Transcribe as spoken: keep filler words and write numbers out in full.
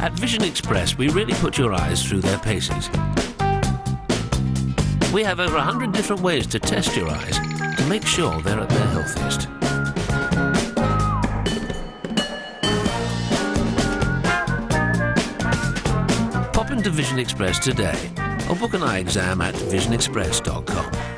At Vision Express, we really put your eyes through their paces. We have over a hundred different ways to test your eyes to make sure they're at their healthiest. Pop into Vision Express today or book an eye exam at vision express dot com.